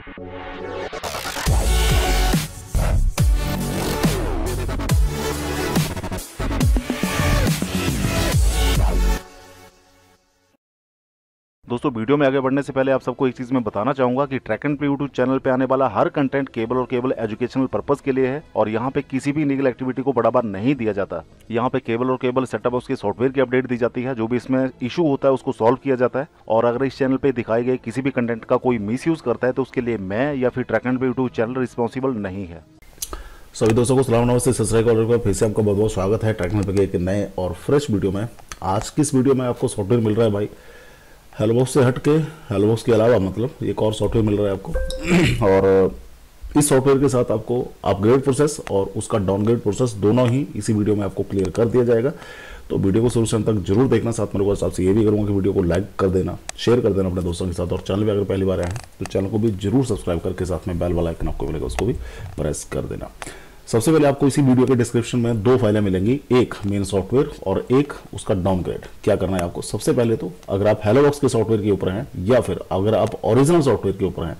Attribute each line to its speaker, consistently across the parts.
Speaker 1: दोस्तों, वीडियो में आगे बढ़ने से पहले आप सबको एक चीज़ मैं बताना चाहूंगा कि track and pay YouTube channel पे आने वाला हर कंटेंट केवल और केवल एजुकेशनल पर्पस के लिए है और यहाँ पे किसी भी लीगल एक्टिविटी को बढ़ावा नहीं दिया जाता। यहाँ पे केवल और केवल सेटअप बॉक्स के सॉफ्टवेयर की अपडेट दी जाती है, जो भी इसमें इशू होता है उसको सॉल्व किया जाता है। और अगर इस चैनल पर दिखाए गए किसी भी कंटेंट का कोई मिसयूज करता है तो उसके लिए मैं या फिर track and pay YouTube channel responsible नहीं है।
Speaker 2: सभी दोस्तों को सलाम नमस्ते सत श्री अकाल। फिर से आपका बहुत बहुत स्वागत है ट्रैक एंड पे के एक नए और फ्रेश वीडियो में। आज की इस वीडियो में आपको सॉफ्टवेयर मिल रहा है भाई हेलोबॉक्स से हट के, हेलोबॉक्स के अलावा मतलब एक और सॉफ्टवेयर मिल रहा है आपको। और इस सॉफ्टवेयर के साथ आपको अपग्रेड प्रोसेस और उसका डाउनग्रेड प्रोसेस दोनों ही इसी वीडियो में आपको क्लियर कर दिया जाएगा। तो वीडियो को शुरू से अंत तक जरूर देखना। साथ में लोगों आपसे ये भी करूँगा कि वीडियो को लाइक कर देना, शेयर कर देना अपने दोस्तों के साथ, और चैनल पर अगर पहली बार आए हैं तो चैनल को भी जरूर सब्सक्राइब करके साथ में बेल वाला आइकन आपको मिलेगा उसको भी प्रेस कर देना। सबसे पहले आपको इसी वीडियो के डिस्क्रिप्शन में दो फाइलें मिलेंगी, एक मेन सॉफ्टवेयर और एक उसका डाउनग्रेड। क्या करना है आपको, सबसे पहले तो अगर आप हेलोबॉक्स के सॉफ्टवेयर के ऊपर हैं या फिर अगर आप ओरिजिनल सॉफ्टवेयर के ऊपर हैं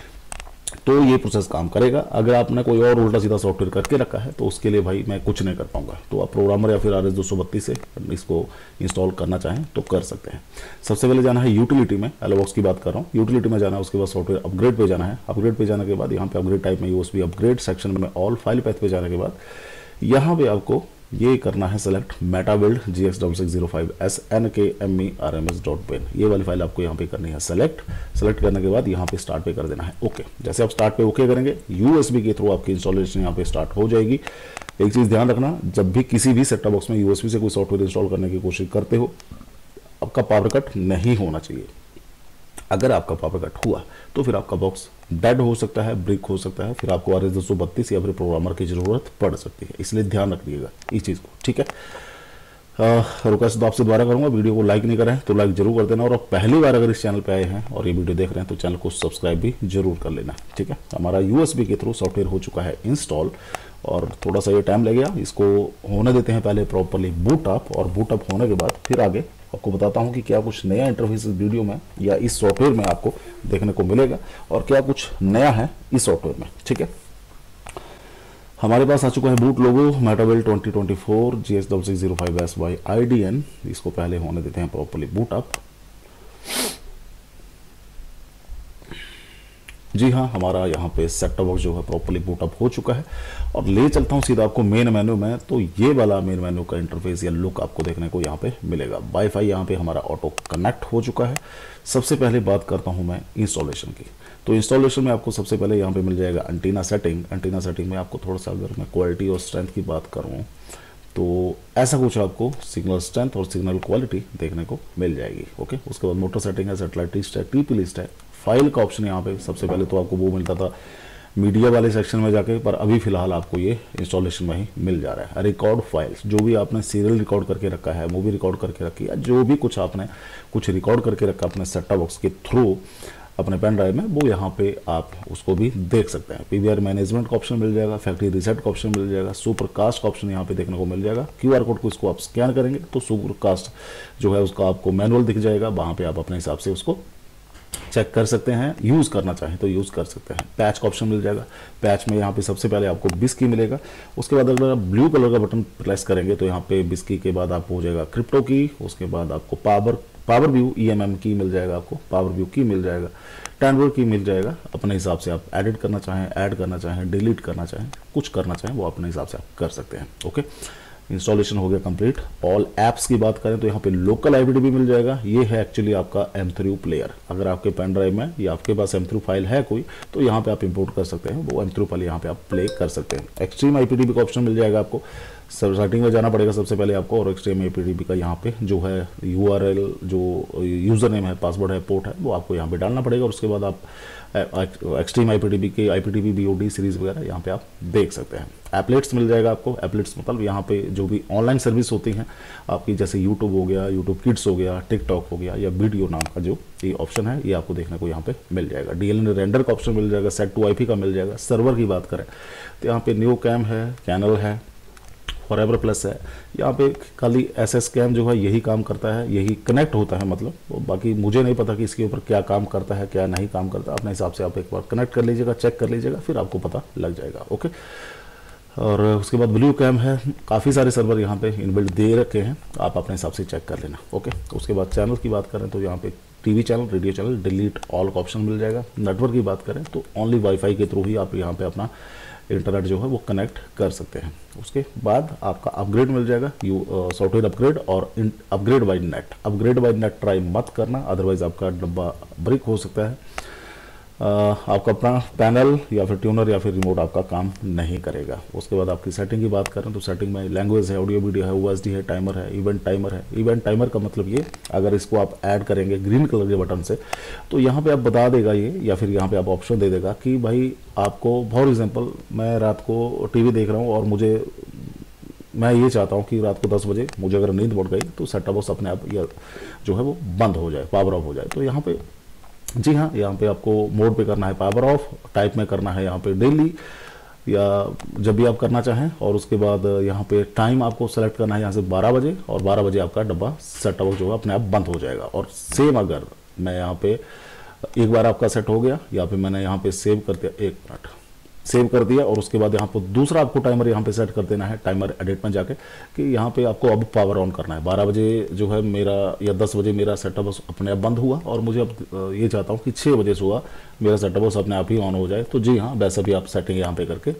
Speaker 2: तो ये प्रोसेस काम करेगा। अगर आपने कोई और उल्टा सीधा सॉफ्टवेयर करके रखा है तो उसके लिए भाई मैं कुछ नहीं कर पाऊंगा। तो आप प्रोग्रामर या फिर RS-232 से इसको इंस्टॉल करना चाहें तो कर सकते हैं। सबसे पहले जाना है यूटिलिटी में, हेलोबॉक्स की बात कर रहा हूँ, यूटिलिटी में जाना है। उसके बाद सॉफ्टवेयर अपग्रेड पे जाना है। अपग्रेड पे जाने के बाद यहाँ पे अपग्रेड टाइप में USB अपग्रेड सेक्शन में ऑल फाइल पैथ पे जाने के बाद यहाँ पे आपको ये करना है सेलेक्ट मेटाबिल्ड GX6605 SNKME-RMS.bin। ये वाली फाइल आपको यहाँ पे करनी है सेलेक्ट करने के बाद यहाँ पे स्टार्ट पे कर देना है ओके। जैसे आप स्टार्ट पे ओके करेंगे USB के थ्रू आपकी इंस्टॉलेशन यहाँ पे स्टार्ट हो जाएगी। एक चीज़ ध्यान रखना, जब भी किसी भी सेटअप बॉक्स में USB से कोई सॉफ्टवेयर इंस्टॉल करने की कोशिश करते हो आपका पावर कट नहीं होना चाहिए। अगर आपका पावर कट हुआ तो फिर आपका बॉक्स डेड हो सकता है, ब्रेक हो सकता है, फिर आपको RS-232 या फिर प्रोग्रामर की जरूरत पड़ सकती है। इसलिए ध्यान रखिएगा इस चीज़ को, ठीक है। रिक्वेस्ट तो आपसे दोबारा करूंगा, वीडियो को लाइक नहीं करें तो लाइक जरूर कर देना, और आप पहली बार अगर इस चैनल पे आए हैं और ये वीडियो देख रहे हैं तो चैनल को सब्सक्राइब भी जरूर कर लेना, ठीक है। हमारा USB के थ्रू सॉफ्टवेयर हो चुका है इंस्टॉल और थोड़ा सा ये टाइम लगेगा, इसको होने देते हैं पहले प्रॉपरली बूट अप, और बूट अप होने के बाद फिर आगे आपको बताता हूं कि क्या कुछ नया इंटरफेस इस वीडियो में या इस सॉफ्टवेयर में आपको देखने को मिलेगा और क्या कुछ नया है इस सॉफ्टवेयर में, ठीक है। हमारे पास आ चुका है boot logo metabuild 2024 GX6605 SY IDN। इसको पहले होने देते हैं प्रॉपरली बूट अप। जी हाँ, हमारा यहाँ पे सेटअप बॉक्स जो है प्रॉपरली बूटअप हो चुका है और ले चलता हूँ सीधा आपको मेन मेन्यू में। तो ये वाला मेन मेन्यू का इंटरफेस या लुक आपको देखने को यहाँ पे मिलेगा। वाईफाई यहाँ पे हमारा ऑटो कनेक्ट हो चुका है। सबसे पहले बात करता हूँ मैं इंस्टॉलेशन की। तो इंस्टॉलेशन में आपको सबसे पहले यहाँ पे मिल जाएगा एंटीना सेटिंग। एंटीना सेटिंग में आपको थोड़ा सा अगर मैं क्वालिटी और स्ट्रेंथ की बात करूँ तो ऐसा कुछ आपको सिग्नल स्ट्रेंथ और सिग्नल क्वालिटी देखने को मिल जाएगी, ओके। उसके बाद मोटर सेटिंग है, सेटेलाइट लिस्ट है, TP लिस्ट है, फाइल का ऑप्शन यहाँ पे सबसे पहले तो आपको वो मिलता था मीडिया वाले सेक्शन में जाके, पर अभी फिलहाल आपको ये इंस्टॉलेशन में ही मिल जा रहा है। रिकॉर्ड फाइल्स, जो भी आपने सीरियल रिकॉर्ड करके रखा है, मूवी रिकॉर्ड करके रखी है, जो भी कुछ आपने कुछ रिकॉर्ड करके रखा अपने सेटअप बॉक्स के थ्रू अपने पेन ड्राइव में, वो यहाँ पे आप उसको भी देख सकते हैं। PVR मैनेजमेंट का ऑप्शन मिल जाएगा, फैक्ट्री रीसेट का ऑप्शन मिल जाएगा, सुपरकास्ट का ऑप्शन यहाँ पे देखने को मिल जाएगा। QR कोड को इसको आप स्कैन करेंगे तो सुपरकास्ट जो है उसका आपको मैनुअल दिख जाएगा, वहाँ पे आप अपने हिसाब से उसको चेक कर सकते हैं। यूज़ करना चाहें तो यूज़ कर सकते हैं। पैच का ऑप्शन मिल जाएगा। पैच में यहाँ पे सबसे पहले आपको BIS की मिलेगा। उसके बाद अगर आप ब्लू कलर का बटन प्रेस करेंगे तो यहाँ पे BIS की के बाद आपको हो जाएगा क्रिप्टो की। उसके बाद आपको पावर व्यू EMM की मिल जाएगा, आपको पावर व्यू की मिल जाएगा, टैनवर की मिल जाएगा। अपने हिसाब से आप एडिट करना चाहें, ऐड करना चाहें, डिलीट करना चाहें, कुछ करना चाहें वो अपने हिसाब से आप कर सकते हैं, ओके। इंस्टॉलेशन हो गया कंप्लीट। ऑल ऐप्स की बात करें तो यहाँ पे लोकल IPD भी मिल जाएगा। ये है एक्चुअली आपका M3 प्लेयर। अगर आपके पेन ड्राइव में या आपके पास M3 फाइल है कोई तो यहाँ पे आप इंपोर्ट कर सकते हैं, वो M3 फाइल यहाँ पे आप प्ले कर सकते हैं। एक्सट्रीम IPDB का ऑप्शन मिल जाएगा आपको। सेटिंग में जाना पड़ेगा सबसे पहले आपको, और एक्सट्रीम IPDB का यहाँ पे जो है URL, जो यूजर नेम है, पासवर्ड है, पोर्ट है, वो आपको यहाँ पे डालना पड़ेगा। और उसके बाद आप एक्सट्रीम IPDB के IPDB BOD सीरीज वगैरह यहाँ पे आप देख सकते हैं। एप्लेट्स मिल जाएगा आपको। एप्लेट्स मतलब यहाँ पे जो भी ऑनलाइन सर्विस होती हैं आपकी, जैसे यूट्यूब हो गया, यूट्यूब किड्स हो गया, टिकटॉक हो गया, या वीडियो नाम का जो ये ऑप्शन है ये आपको देखने को यहाँ पे मिल जाएगा। DLN रेंडर का ऑप्शन मिल जाएगा, सेट टू IP का मिल जाएगा। सर्वर की बात करें तो यहाँ पे न्यू कैम है, कैनल है, फॉरएवर प्लस है, यहाँ पे खाली SS कैम जो है यही काम करता है, यही कनेक्ट होता है मतलब, तो बाकी मुझे नहीं पता कि इसके ऊपर क्या काम करता है क्या नहीं काम करता। अपने हिसाब से आप एक बार कनेक्ट कर लीजिएगा, चेक कर लीजिएगा, फिर आपको पता लग जाएगा। ओके, और उसके बाद ब्लू कैम है, काफ़ी सारे सर्वर यहाँ पे इनबिल्ट दे रखे हैं, आप अपने हिसाब से चेक कर लेना। ओके, उसके बाद चैनल की बात करें तो यहाँ पे TV channel, radio channel, delete all का ऑप्शन मिल जाएगा। नेटवर्क की बात करें तो ओनली वाईफाई के थ्रू ही आप यहाँ पे अपना इंटरनेट जो है वो कनेक्ट कर सकते हैं। उसके बाद आपका अपग्रेड मिल जाएगा, सॉफ्टवेयर अपग्रेड और upgrade by net. Upgrade by net try मत करना, अदरवाइज आपका डब्बा ब्रेक हो सकता है। आपका अपना पैनल या फिर ट्यूनर या फिर रिमोट आपका काम नहीं करेगा। उसके बाद आपकी सेटिंग की बात करें तो सेटिंग में लैंग्वेज है, ऑडियो वीडियो है, OSD है, टाइमर है, इवेंट टाइमर है। इवेंट टाइमर का मतलब ये, अगर इसको आप ऐड करेंगे ग्रीन कलर के बटन से तो यहाँ पे आप बता देगा ये, या फिर यहाँ पे आप ऑप्शन दे देगा कि भाई आपको, फॉर एग्जाम्पल मैं रात को टीवी देख रहा हूँ और मैं ये चाहता हूँ कि रात को 10 बजे मुझे अगर नींद पड़ गई तो सेट टॉप बॉक्स अपने आप या जो है वो बंद हो जाए, पावर ऑफ हो जाए। तो यहाँ पे जी हाँ, यहाँ पे आपको मोड पे करना है पावर ऑफ, टाइप में करना है यहाँ पे डेली या जब भी आप करना चाहें, और उसके बाद यहाँ पे टाइम आपको सेलेक्ट करना है यहाँ से 12 बजे, और 12 बजे आपका डब्बा सेट टॉप बॉक्स जो है अपने आप बंद हो जाएगा। और सेम अगर मैं यहाँ पे एक बार आपका सेट हो गया, या फिर मैंने यहाँ पे सेव कर दिया, 1 मिनट सेव कर दिया, और उसके बाद यहाँ पर दूसरा आपको टाइमर यहाँ पे सेट कर देना है, टाइमर एडिट में जाके कि यहाँ पे आपको अब पावर ऑन करना है। 12 बजे जो है मेरा या 10 बजे मेरा सेटअप बॉक्स अपने आप बंद हुआ, और मुझे अब ये चाहता हूँ कि 6 बजे सुबह मेरा सेटअप बॉक्स अपने आप ही ऑन हो जाए। तो जी हाँ, वैसे भी आप सेटिंग यहाँ पे करके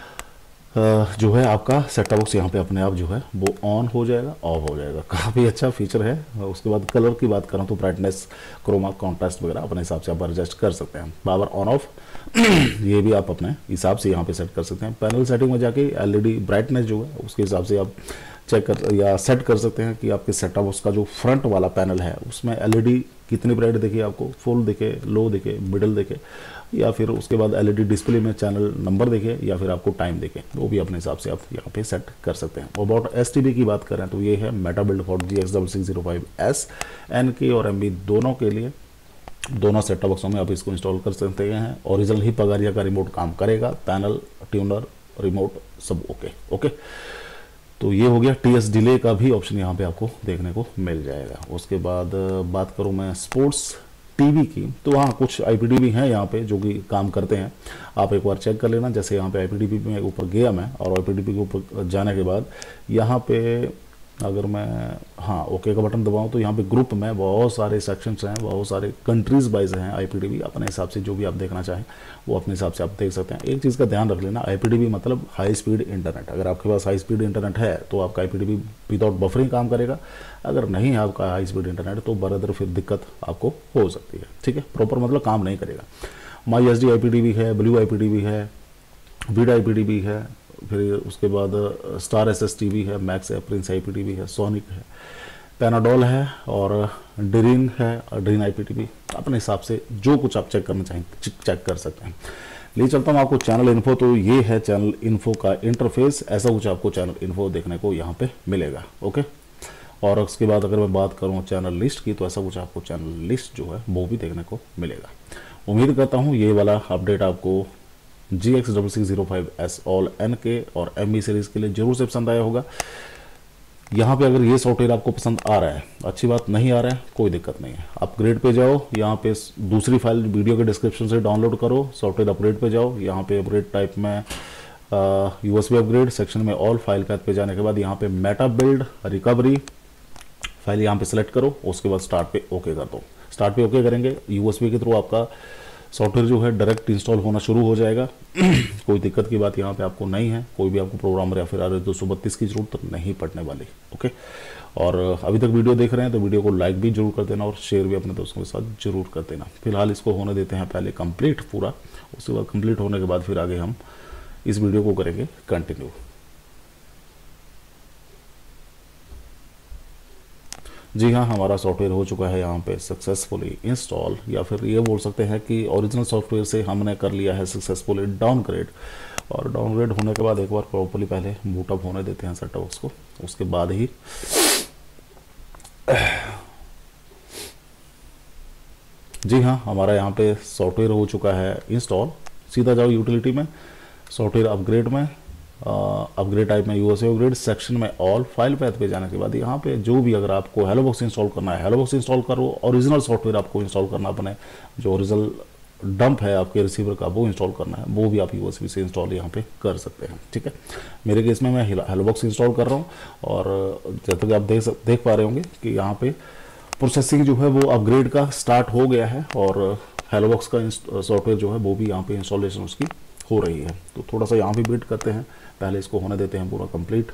Speaker 2: जो है आपका सेटअप बॉक्स यहाँ पे अपने आप जो है वो ऑन हो जाएगा, ऑफ हो जाएगा। काफ़ी अच्छा फीचर है। उसके बाद कलर की बात करूँ तो ब्राइटनेस, क्रोमा, कॉन्ट्रास्ट वगैरह अपने हिसाब से आप एडजस्ट कर सकते हैं। पावर ऑन ऑफ ये भी आप अपने हिसाब से यहाँ पे सेट कर सकते हैं। पैनल सेटिंग में जाके LED ब्राइटनेस जो है उसके हिसाब से आप चेक कर या सेट कर सकते हैं कि आपके सेटअप बॉक्स का जो फ्रंट वाला पैनल है उसमें LED कितनी ब्राइट दिखे आपको, फुल दिखे, लो दिखे, मिडिल दिखे, या फिर उसके बाद LED डिस्प्ले में चैनल नंबर दिखे, या फिर आपको टाइम दिखे, वो भी अपने हिसाब से आप यहाँ पे सेट कर सकते हैं। अबाउट STB की बात करें तो ये है meta build for GX6605S, NK और MB दोनों के लिए, दोनों सेटअप बॉक्सों में आप इसको इंस्टॉल कर सकते हैं। ओरिजिनल ही पगारिया का रिमोट काम करेगा, पैनल, ट्यूनर, रिमोट सब ओके। तो ये हो गया। TS डिले का भी ऑप्शन यहाँ पे आपको देखने को मिल जाएगा। उसके बाद बात करूँ मैं स्पोर्ट्स टीवी की, तो हाँ कुछ IPTV हैं यहाँ पे जो कि काम करते हैं, आप एक बार चेक कर लेना। जैसे यहाँ पे IPTV में ऊपर गया मैं, और IPTV के ऊपर जाने के बाद यहाँ पे अगर मैं ओके का बटन दबाऊं तो यहाँ पे ग्रुप में बहुत सारे सेक्शंस हैं, बहुत सारे कंट्रीज वाइज हैं IPTV। अपने हिसाब से जो भी आप देखना चाहें वो अपने हिसाब से आप देख सकते हैं। एक चीज़ का ध्यान रख लेना, IPTV मतलब हाई स्पीड इंटरनेट। अगर आपके पास हाई स्पीड इंटरनेट है तो आपका IPTV विदाउट बफरिंग काम करेगा। अगर नहीं है आपका हाई स्पीड इंटरनेट तो बराबर फिर दिक्कत आपको हो सकती है। ठीक है, प्रॉपर मतलब काम नहीं करेगा। MySD IPTV है, ब्लू IPTV है, विड IPTV है, फिर उसके बाद स्टार SSTV है, मैक्स है, प्रिंस IPTV है, सोनिक है, पैनाडोल है, और ड्रीन है, ड्रीन IPTV। अपने हिसाब से जो कुछ आप चेक करना चाहें चेक कर सकते हैं। ले चलता हूँ आपको चैनल इन्फो। तो ये है चैनल इन्फो का इंटरफेस, ऐसा कुछ आपको चैनल इन्फो देखने को यहाँ पे मिलेगा। ओके, और उसके बाद अगर मैं बात करूँ चैनल लिस्ट की तो ऐसा कुछ आपको चैनल लिस्ट जो है वो भी देखने को मिलेगा। उम्मीद करता हूँ ये वाला अपडेट आपको GX6605S ऑल NK और MB सीरीज के लिए जरूर से पसंद आया होगा। यहाँ पे अगर ये सॉफ्टवेयर आपको पसंद आ रहा है, अच्छी बात, नहीं आ रहा है कोई दिक्कत नहीं है, अपग्रेड पे जाओ, यहाँ पे दूसरी फाइल वीडियो के डिस्क्रिप्शन से डाउनलोड करो, सॉफ्टवेयर अपग्रेड पे जाओ, यहाँ पे अपग्रेड टाइप में USB अपग्रेड सेक्शन में ऑल फाइल पैथ पे जाने के बाद यहाँ पे मेटा बिल्ड रिकवरी फाइल यहाँ पे सेलेक्ट करो, उसके बाद स्टार्ट पे ओके कर दो। स्टार्ट पे ओके करेंगे, USB के थ्रू आपका सॉफ्टवेयर जो है डायरेक्ट इंस्टॉल होना शुरू हो जाएगा। कोई दिक्कत की बात यहाँ पे आपको नहीं है, कोई भी आपको प्रोग्रामर या फिर RS-232 की जरूरत नहीं पड़ने वाली। ओके, और अभी तक वीडियो देख रहे हैं तो वीडियो को लाइक भी जरूर कर देना और शेयर भी अपने दोस्तों के साथ जरूर कर देना। फिलहाल इसको होने देते हैं पहले कंप्लीट पूरा, उसके बाद कंप्लीट होने के बाद फिर आगे हम इस वीडियो को करेंगे कंटिन्यू। जी हाँ, हमारा सॉफ्टवेयर हो चुका है यहाँ पे सक्सेसफुली इंस्टॉल, या फिर ये बोल सकते हैं कि ओरिजिनल सॉफ्टवेयर से हमने कर लिया है सक्सेसफुली डाउनग्रेड। और डाउनग्रेड होने के बाद एक बार प्रॉपर्ली पहले बूटअप होने देते हैं सेटअप बॉक्स को, उसके बाद ही जी हाँ, हमारा यहाँ पे सॉफ्टवेयर हो चुका है इंस्टॉल। सीधा जाओ यूटिलिटी में, सॉफ्टवेयर अपग्रेड में, अपग्रेड टाइप में यूएसए अपग्रेड, सेक्शन में ऑल, फाइल पैथ पे जाने के बाद यहाँ पे जो भी अगर आपको हेलो बॉक्स इंस्टॉल करना है हेलो बॉक्स इंस्टॉल करो, ओरिजिनल सॉफ्टवेयर आपको इंस्टॉल करना अपने जो ओरिजिनल डंप है आपके रिसीवर का वो इंस्टॉल करना है, वो भी आप यूएसबी से इंस्टॉल यहाँ पे कर सकते हैं। ठीक है, मेरे केस में मैं हेलो बॉक्स इंस्टॉल कर रहा हूँ और जैसे कि आप देख पा रहे होंगे कि यहाँ पे प्रोसेसिंग जो है वो अपग्रेड का स्टार्ट हो गया है और हेलो बॉक्स का सॉफ्टवेयर जो है वो भी यहाँ पे इंस्टॉलेशन उसकी हो रही है। तो थोड़ा सा यहाँ भी वेट करते हैं, पहले इसको होने देते हैं पूरा कंप्लीट।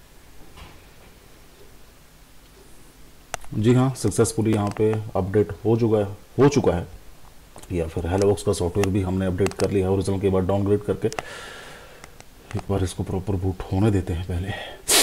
Speaker 2: जी हाँ, सक्सेसफुली यहाँ पे अपडेट हो चुका है या फिर हेलो बॉक्स का सॉफ्टवेयर भी हमने अपडेट कर लिया है ओरिजिनल के बाद डाउनग्रेड करके। एक बार इसको प्रॉपर बूट होने देते हैं पहले।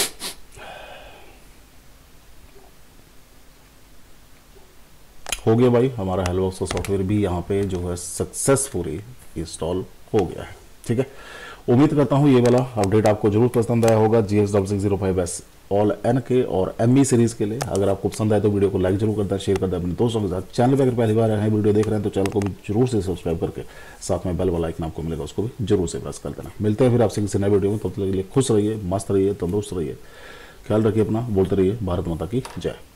Speaker 2: हो गया भाई, हमारा हेलो बॉक्स का सॉफ्टवेयर भी यहाँ पे जो है सक्सेसफुली इंस्टॉल हो गया है। ठीक है, उम्मीद करता हूँ ये वाला अपडेट आपको जरूर पसंद आया होगा GX6605S ऑल एन के और ME सीरीज के लिए। अगर आपको पसंद आए तो वीडियो को लाइक जरूर करता है, शेयर करता है अपने दोस्तों के साथ। चैनल पर अगर पहली बार नए वीडियो देख रहे हैं तो चैनल को भी जरूर से सब्सक्राइब करके साथ में बेल वाला आइकन आपको मिलेगा, उसको भी जरूर से प्रेस कर देना। मिलते हैं फिर आपसे किसी नए वीडियो में, तब तक के लिए खुश रहिए, मस्त रहिए, तंदुरुस्त रहिए, ख्याल रखिए अपना, बोलते रहिए भारत माता की जय।